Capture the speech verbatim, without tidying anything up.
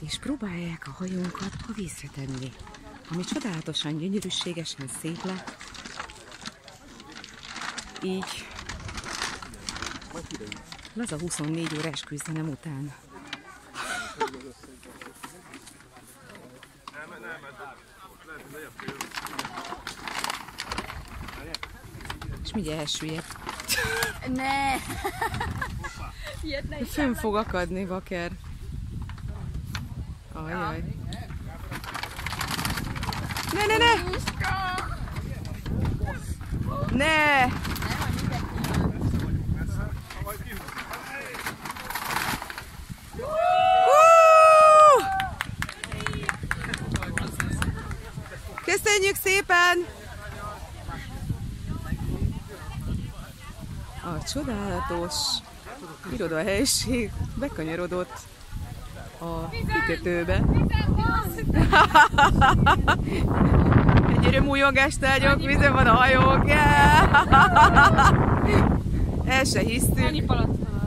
és próbálják a hajónkat a vízre tenni, ami csodálatosan, gyönyörűségesen szép lett. Így laza huszonnégy órás küzdelem után. És mindjárt elsüllyed. Ne! Fönn fog akadni, Vaker. Ajaj. Ne, ne, ne! Ne! Köszönjük szépen! A csodálatos irodahelyiség bekanyarodott a kikötőbe. Egy örömújongást tárgyok, vízen van a hajók. El se hisztük.